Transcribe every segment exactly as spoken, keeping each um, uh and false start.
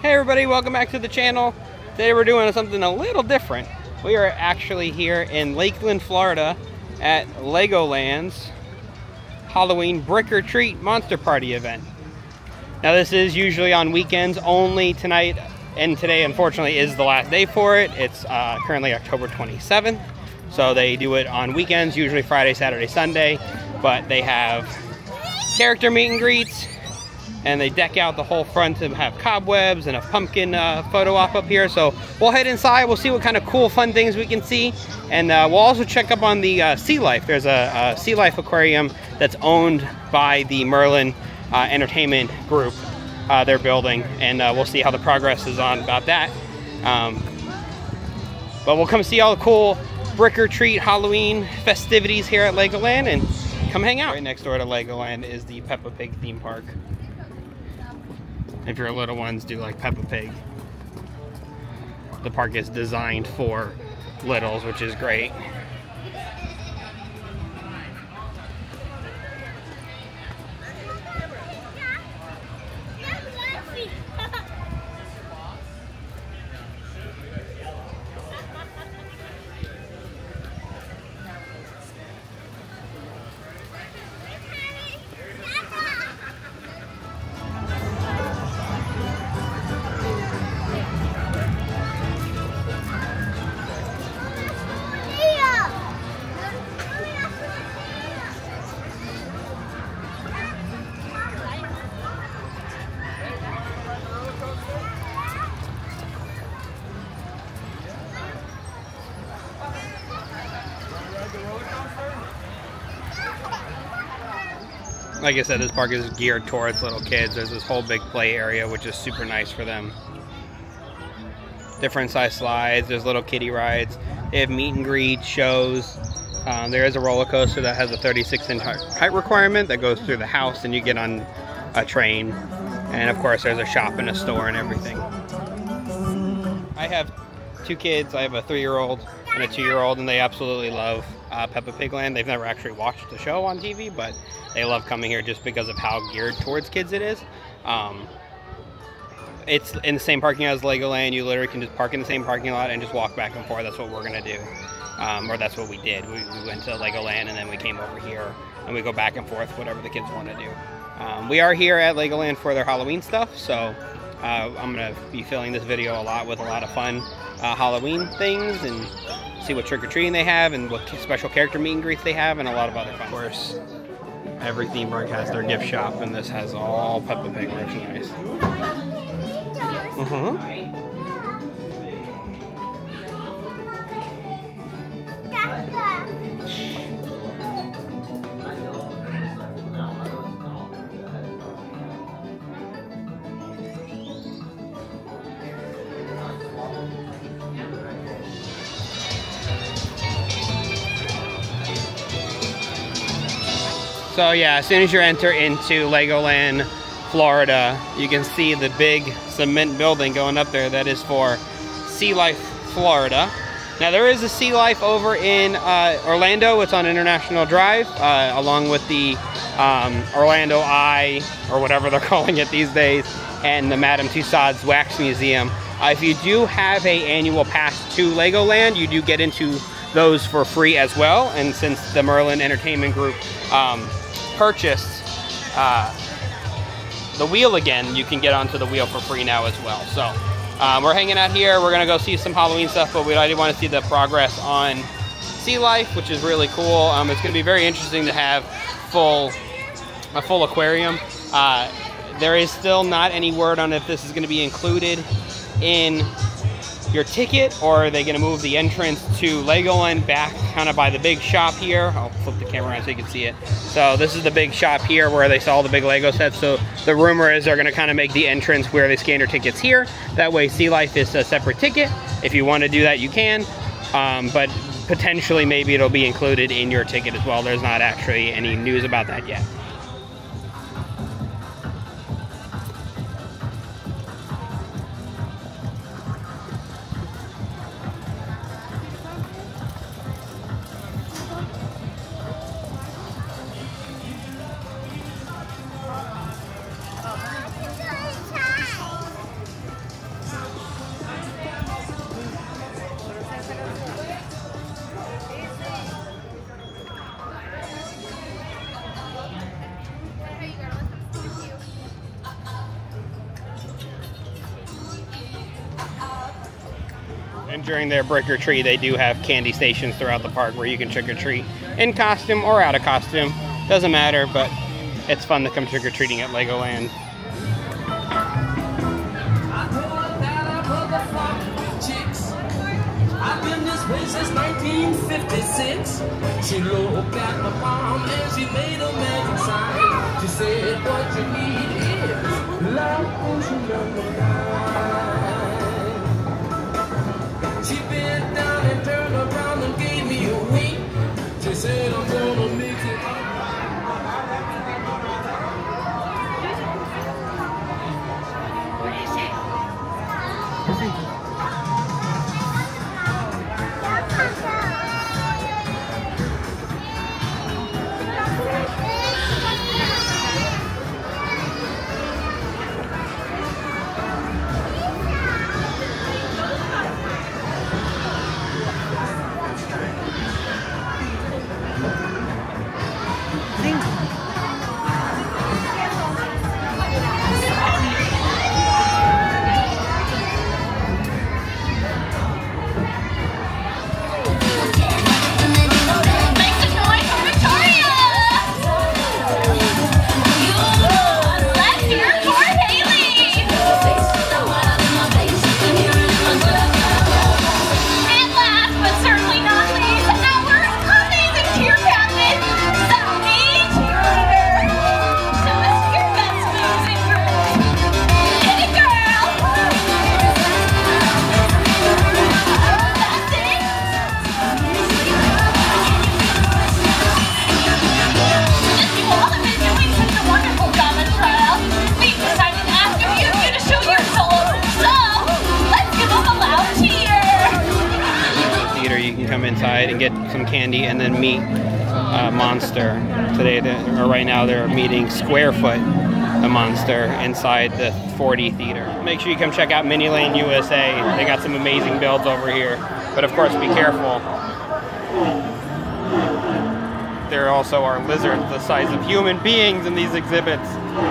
Hey everybody, welcome back to the channel. Today we're doing something a little different. We are actually here in Lakeland, Florida at Legoland's Halloween Brick or Treat Monster Party event. Now this is usually on weekends only. Tonight and today unfortunately is the last day for it. It's uh, currently October twenty-seventh. So they do it on weekends, usually Friday, Saturday, Sunday. But they have character meet and greets, and they deck out the whole front and have cobwebs and a pumpkin uh, photo op up here. So we'll head inside, we'll see what kind of cool fun things we can see, and uh, we'll also check up on the uh, Sea Life. There's a, a Sea Life aquarium that's owned by the Merlin uh, Entertainment Group. Uh, they're building, and uh, we'll see how the progress is on about that. Um, but we'll come see all the cool Brick or Treat Halloween festivities here at Legoland and come hang out. Right next door to Legoland is the Peppa Pig theme park. If your little ones do like Peppa Pig, the park is designed for littles, which is great. Like I said, this park is geared towards little kids. There's this whole big play area, which is super nice for them. Different size slides, there's little kiddie rides. They have meet and greet shows. Um, there is a roller coaster that has a thirty-six inch height requirement that goes through the house, and you get on a train. And of course, there's a shop and a store and everything. I have two kids. I have a three-year-old and a two-year-old, and they absolutely love uh, Peppa Pig Land. They've never actually watched the show on T V, but they love coming here just because of how geared towards kids it is. Um, it's in the same parking lot as Legoland. You literally can just park in the same parking lot and just walk back and forth. That's what we're gonna do, um, or that's what we did. We, we went to Legoland and then we came over here and we go back and forth, whatever the kids want to do. Um, we are here at Legoland for their Halloween stuff, so uh, I'm gonna be filling this video a lot with a lot of fun uh, Halloween things and see what trick-or-treating they have and what special character meet and greets they have and a lot of other fun. Of course, every theme park has their gift shop, and this has all Peppa Pig merchandise. Mm-hmm. So yeah, as soon as you enter into Legoland, Florida, you can see the big cement building going up there. That is for Sea Life Florida. Now there is a Sea Life over in uh, Orlando. It's on International Drive, uh, along with the um, Orlando Eye, or whatever they're calling it these days, and the Madame Tussauds Wax Museum. Uh, if you do have a annual pass to Legoland, you do get into those for free as well. And since the Merlin Entertainment Group um, purchased uh, the wheel again, you can get onto the wheel for free now as well. So um, we're hanging out here. We're gonna go see some Halloween stuff, but we already want to see the progress on Sea Life, which is really cool. Um, it's gonna be very interesting to have full a full aquarium. Uh, there is still not any word on if this is gonna be included in your ticket, or are they going to move the entrance to Legoland back kind of by the big shop here. I'll flip the camera around so you can see it. So this is the big shop here where they sell all the big Lego sets. So the rumor is they're going to kind of make the entrance where they scan your tickets here. That way Sea Life is a separate ticket. If you want to do that, you can. Um, but potentially maybe it'll be included in your ticket as well. There's not actually any news about that yet. And during their Brick or Treat, they do have candy stations throughout the park where you can trick or treat in costume or out of costume. Doesn't matter, but it's fun to come trick or treating at Legoland. I've been this way since nineteen fifty-six. She looked at my palm and she made a magic sign. She said, what you need is love potion number nine. She bent down and turned around and gave me a wink. She said, I'm gonna make it up. And get some candy and then meet uh, Monster. Today, or right now, they're meeting Squarefoot, the Monster, inside the four D theater. Make sure you come check out Miniland U S A. They got some amazing builds over here, but of course, be careful. There also are lizards the size of human beings in these exhibits.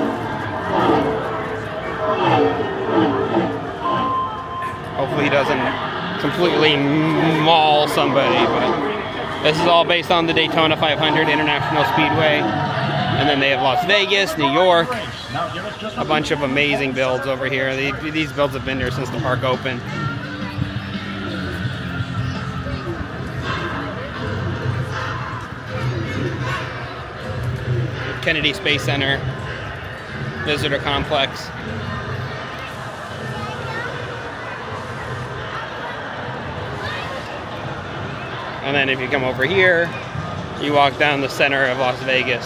Hopefully, he doesn't completely maul somebody, but this is all based on the Daytona five hundred International Speedway. And then they have Las Vegas, New York, a bunch of amazing builds over here. They, these builds have been there since the park opened. Kennedy Space Center, Visitor Complex. And then if you come over here, you walk down the center of Las Vegas.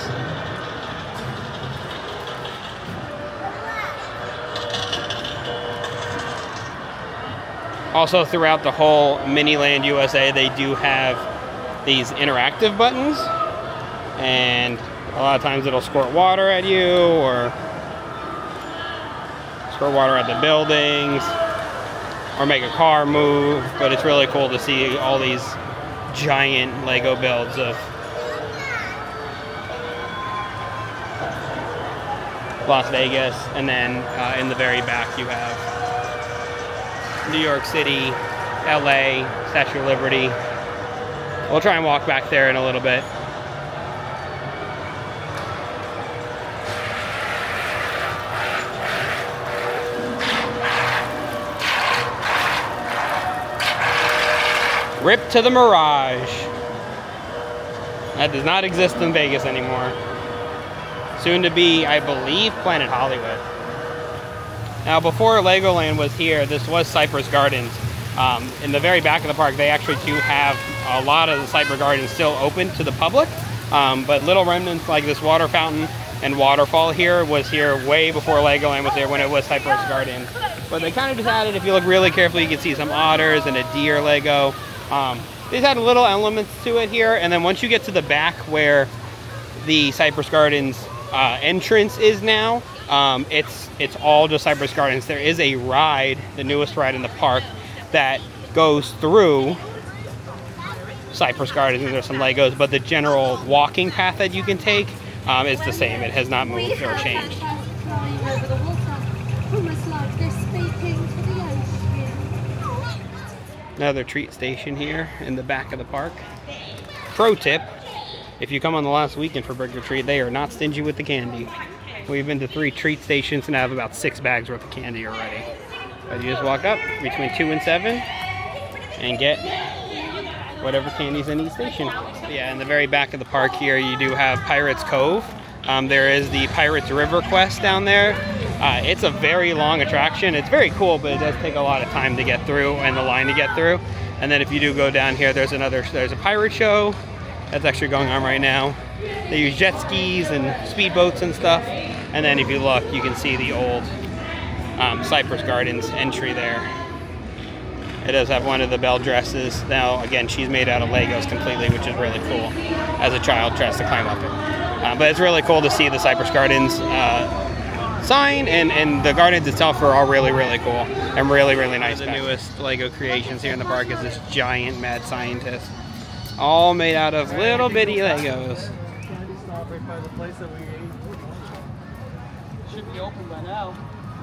Also throughout the whole Miniland U S A, they do have these interactive buttons. And a lot of times it'll squirt water at you or squirt water at the buildings or make a car move. But it's really cool to see all these giant Lego builds of Las Vegas, and then uh, in the very back you have New York City, L A, Statue of Liberty. We'll try and walk back there in a little bit. Rip to the Mirage. That does not exist in Vegas anymore. Soon to be, I believe, Planet Hollywood. Now, before Legoland was here, this was Cypress Gardens. Um, in the very back of the park, they actually do have a lot of the Cypress Gardens still open to the public. Um, but little remnants like this water fountain and waterfall here was here way before Legoland was there, when it was Cypress Gardens. But they kind of decided, if you look really carefully, you can see some otters and a deer Lego. Um, these had little elements to it here, and then once you get to the back where the Cypress Gardens uh, entrance is now, um, it's it's all just Cypress Gardens. There is a ride, the newest ride in the park, that goes through Cypress Gardens, and there's some Legos, but the general walking path that you can take um, is the same. It has not moved or changed. Over the water, almost like they're speaking to the ocean. Another treat station here in the back of the park. Pro tip, if you come on the last weekend for Brick or Treat, they are not stingy with the candy. We've been to three treat stations and have about six bags worth of candy already. But you just walk up between two and seven and get whatever candy's in each station. Yeah, in the very back of the park here, you do have Pirates Cove. Um, there is the Pirates River Quest down there. Uh, it's a very long attraction. It's very cool, but it does take a lot of time to get through and the line to get through. And then if you do go down here, there's another, there's a pirate show that's actually going on right now. They use jet skis and speedboats and stuff. And then if you look, you can see the old um, Cypress Gardens entry there. It does have one of the bell dresses. Now, again, she's made out of Legos completely, which is really cool. As a child tries to climb up it. Uh, but it's really cool to see the Cypress Gardens uh, sign, and, and the gardens itself are all really, really cool and really, really nice. The newest Lego creations here in the park is this giant mad scientist. All made out of little bitty Legos. Candy stop right by the place that we ate. Should be open by now.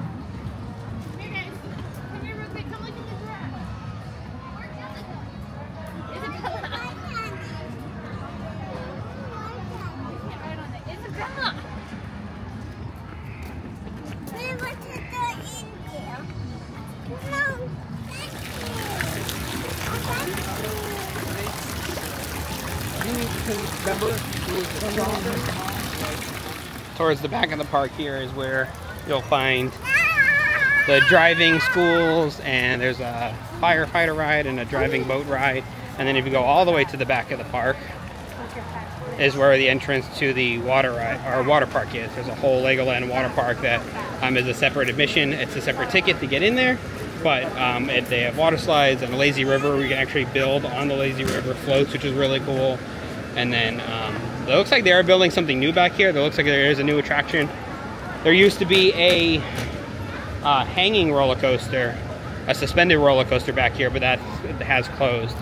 Towards the back of the park here is where you'll find the driving schools, and there's a firefighter ride and a driving boat ride. And then if you go all the way to the back of the park is where the entrance to the water ride, or water park is. There's a whole Legoland water park that um, is a separate admission. It's a separate ticket to get in there, but um, it, they have water slides and a lazy river where you can actually build on the lazy river floats, which is really cool. And then um, it looks like they are building something new back here. It looks like there is a new attraction. There used to be a uh, hanging roller coaster, a suspended roller coaster back here, but that has closed.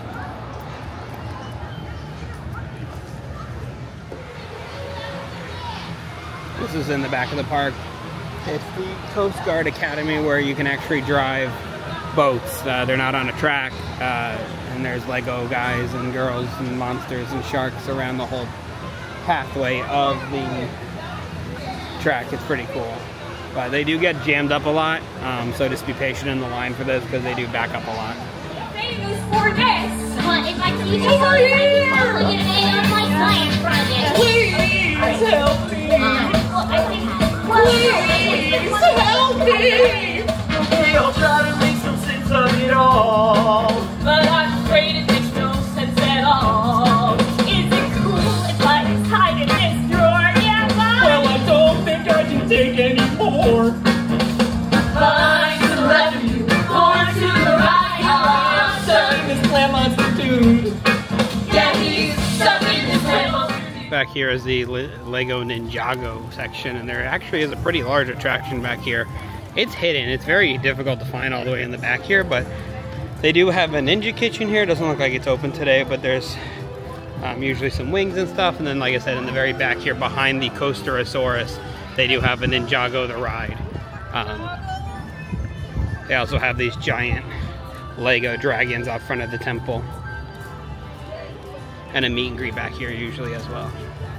This is in the back of the park. It's the Coast Guard Academy, where you can actually drive boats. Uh, they're not on a track, uh, and there's Lego guys and girls and monsters and sharks around the whole pathway of the track. It's pretty cool. But they do get jammed up a lot, um, so just be patient in the line for this, because they do back up a lot. Famous for this. But if I see this over here, I'm going to get on my science project. Please help me. Um, well, I think, well, please help me. Okay, I'll try to make some sense of it all. But I'm afraid it makes no sense at all. Is it cool if I just hide in this drawer? Yeah, fine. Well, I don't think I can take any more. Fine to the left of you, or to the right. I'm Stuck in this plant monster dude. Yeah, he's stuck in this little. Back here is the Le Lego Ninjago section, and there actually is a pretty large attraction back here. It's hidden. It's very difficult to find all the way in the back here, but they do have a ninja kitchen here. It doesn't look like it's open today, but there's um, usually some wings and stuff. And then, like I said, in the very back here behind the Coasterosaurus, they do have a Ninjago the ride. Um, they also have these giant Lego dragons out front of the temple. And a meet and greet back here usually as well.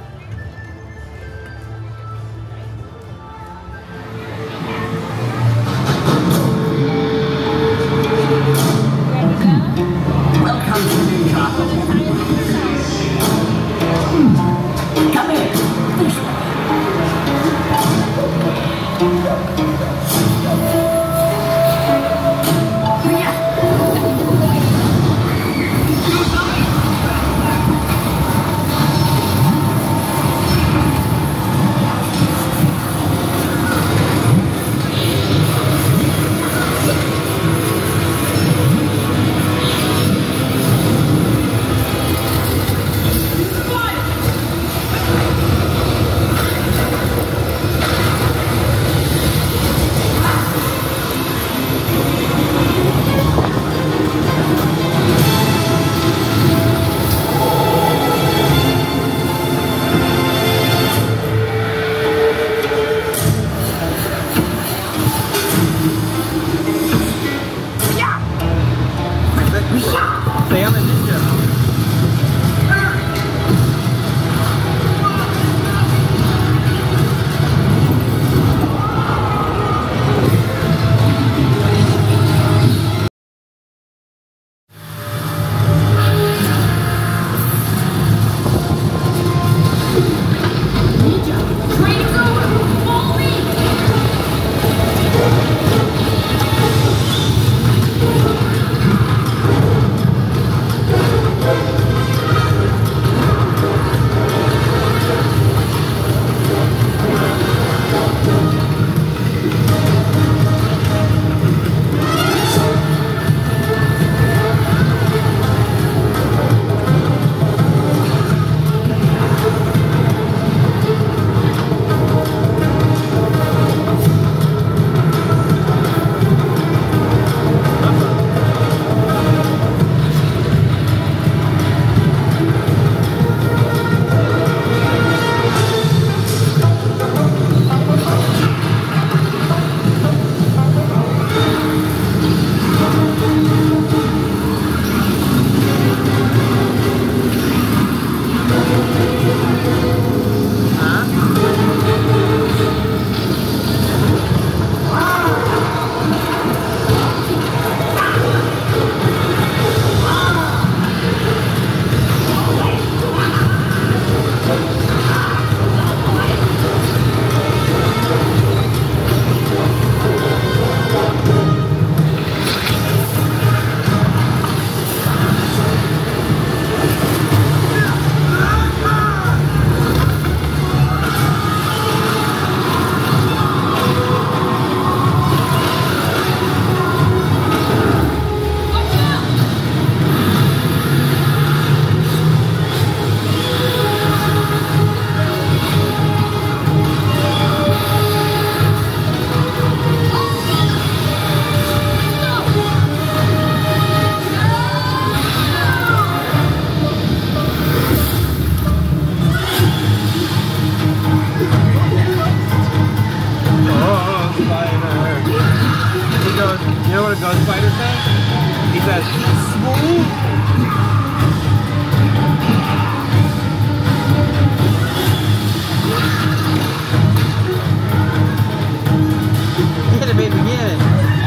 Welcome to Ninjago. Come in. This way. what a Ghost Fighter says? He says, smooth. Hit it, baby, get it.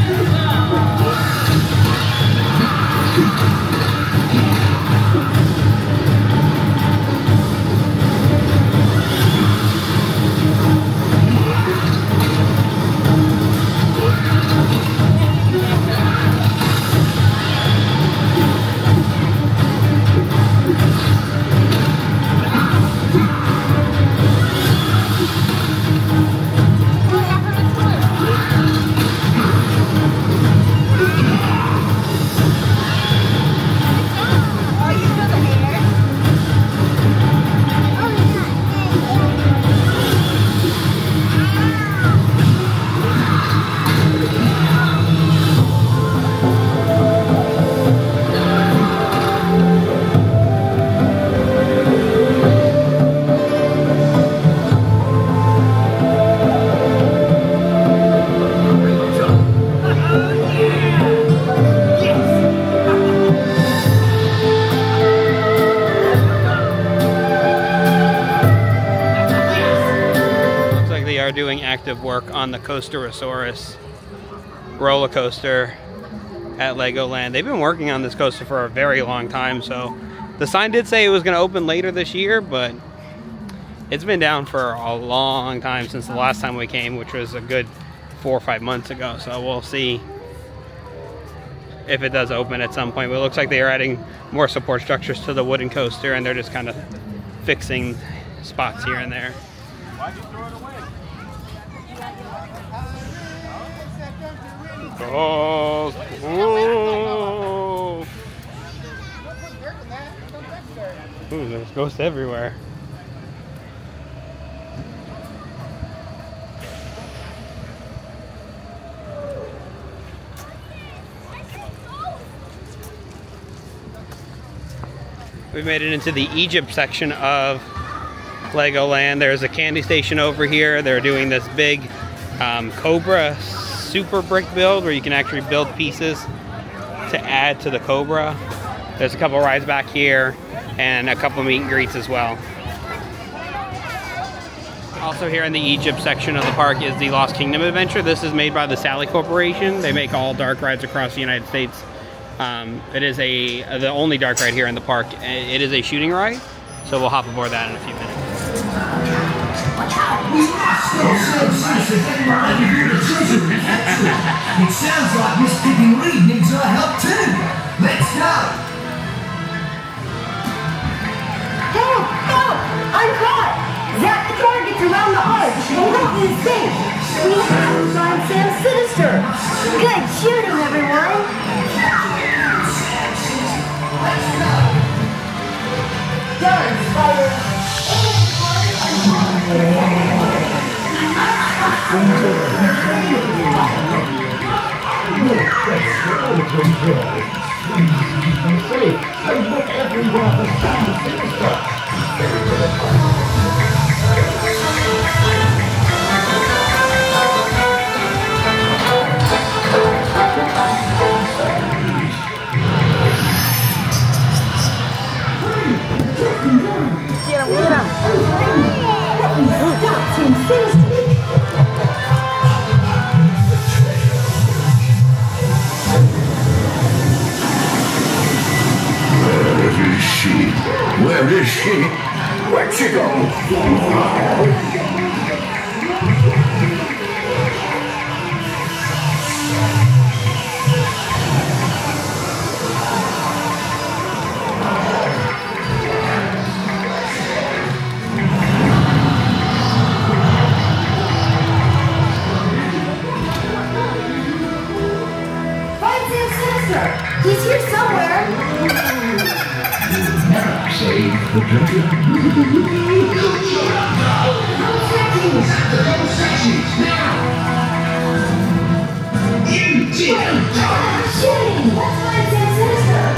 Doing active work on the Coasterosaurus roller coaster at Legoland. They've been working on this coaster for a very long time, so the sign did say it was going to open later this year, but it's been down for a long time since the last time we came, which was a good four or five months ago. So we'll see if it does open at some point. But it looks like they are adding more support structures to the wooden coaster, and they're just kind of fixing spots here and there. Why'd you throw it away? Oh, ooh. Ooh, there's ghosts everywhere. We made it into the Egypt section of Legoland. There's a candy station over here. They're doing this big um, Cobra super brick build where you can actually build pieces to add to the Cobra. There's a couple rides back here and a couple meet and greets as well. Also here in the Egypt section of the park is the Lost Kingdom Adventure. This is made by the Sally Corporation. They make all dark rides across the United States. Um, it is a the only dark ride here in the park. It is a shooting ride, so we'll hop aboard that in a few minutes. It sounds like Miss Piggy Reed needs our help too. Let's go. Help! Help! I'm caught! Zap the targets around the arch and let me sink. We have to find Sam Sinister. Good shooting, everyone. Let's go. Done, fire. Get him, get him. Stop, Sam Sinister. Where is she? Where'd she go? Find Sam Sinister. He's here somewhere. Save the dragon. Shooting! Let's find Sam Sinister.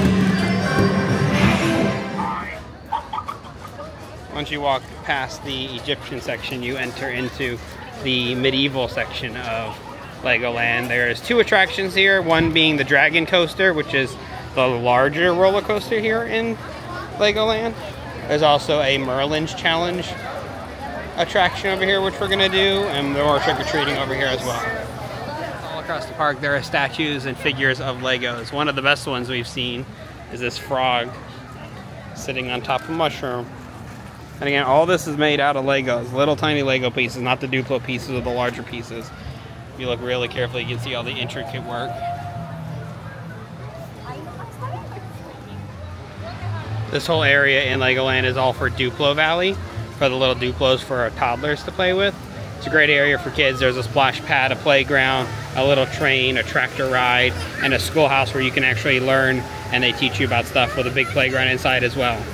Once you walk past the Egyptian section, you enter into the medieval section of Legoland. There's two attractions here, one being the Dragon Coaster, which is the larger roller coaster here in Legoland. There's also a Merlin's Challenge attraction over here, which we're gonna do, and more trick-or-treating over here as well. All across the park there are statues and figures of Legos. One of the best ones we've seen is this frog sitting on top of a mushroom. And again, all this is made out of Legos, little tiny Lego pieces, not the Duplo pieces or the larger pieces. If you look really carefully, you can see all the intricate work. This whole area in Legoland is all for Duplo Valley, for the little Duplos for toddlers to play with. It's a great area for kids. There's a splash pad, a playground, a little train, a tractor ride, and a schoolhouse where you can actually learn, and they teach you about stuff with a big playground inside as well.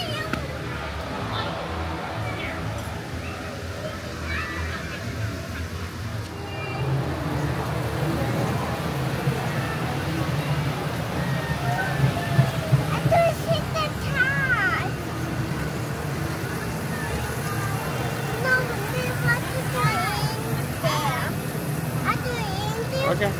Okay.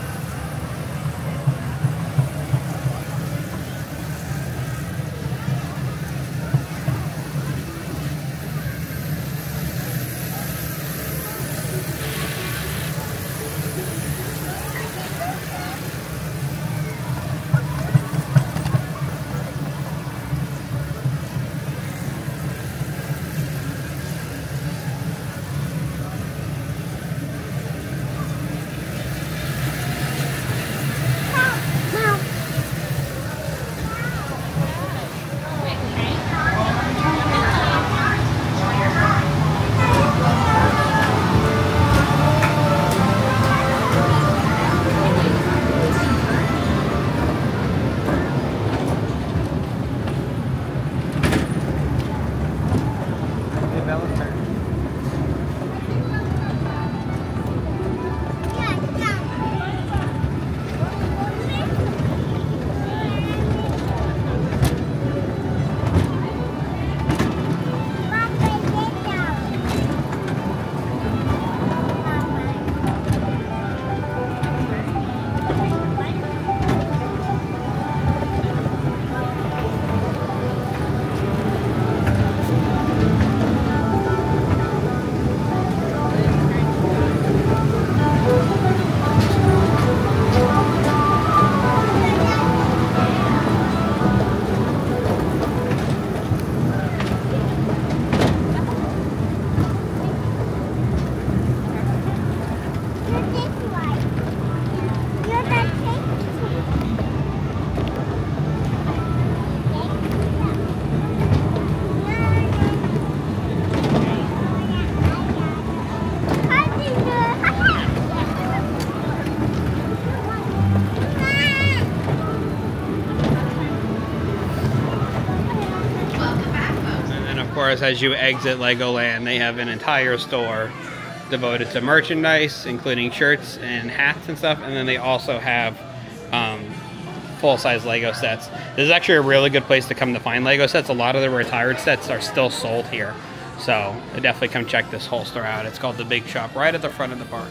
Course, as you exit Legoland, they have an entire store devoted to merchandise, including shirts and hats and stuff, and then they also have um, full-size Lego sets. This is actually a really good place to come to find Lego sets. A lot of the retired sets are still sold here, so definitely come check this whole store out. It's called The Big Shop, right at the front of the park.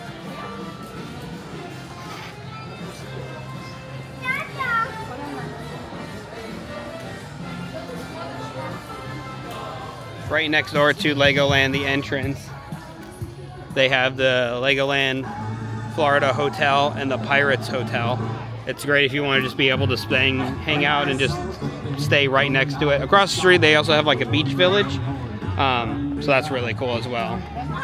Right next door to Legoland, the entrance, they have the Legoland Florida Hotel and the Pirates Hotel. It's great if you want to just be able to stay, hang out and just stay right next to it. Across the street, they also have like a beach village, um, so that's really cool as well.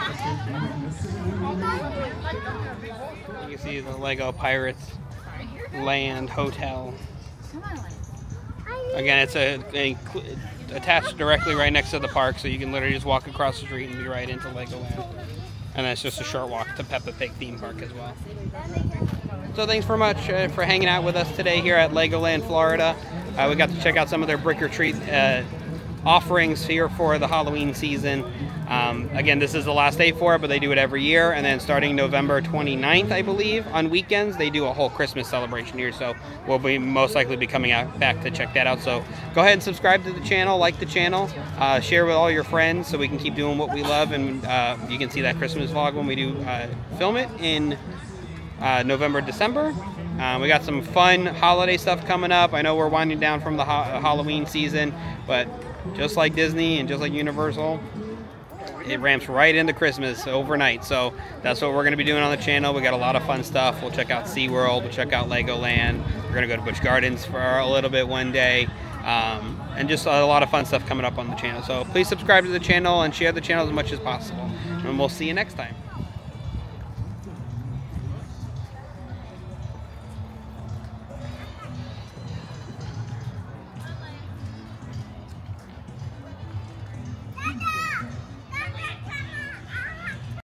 You can see the Lego Pirates Land Hotel. Again, it's a, a attached directly right next to the park, so you can literally just walk across the street and be right into Legoland. And that's just a short walk to Peppa Pig theme park as well. So thanks for much uh, for hanging out with us today here at Legoland, Florida. Uh, we got to check out some of their brick or treat uh, offerings here for the Halloween season. Um, again, this is the last day for it, but they do it every year. And then starting November twenty-ninth, I believe, on weekends, they do a whole Christmas celebration here. So we'll be most likely be coming out back to check that out. So go ahead and subscribe to the channel, like the channel, uh, share with all your friends so we can keep doing what we love. And uh, you can see that Christmas vlog when we do uh, film it in uh, November, December. Um, we got some fun holiday stuff coming up. I know we're winding down from the ha Halloween season, but just like Disney and just like Universal, it ramps right into Christmas overnight. So that's what we're going to be doing on the channel. We got a lot of fun stuff. We'll check out SeaWorld. We'll check out Legoland. We're going to go to Busch Gardens for a little bit one day. Um, and just a lot of fun stuff coming up on the channel. So please subscribe to the channel and share the channel as much as possible. And we'll see you next time.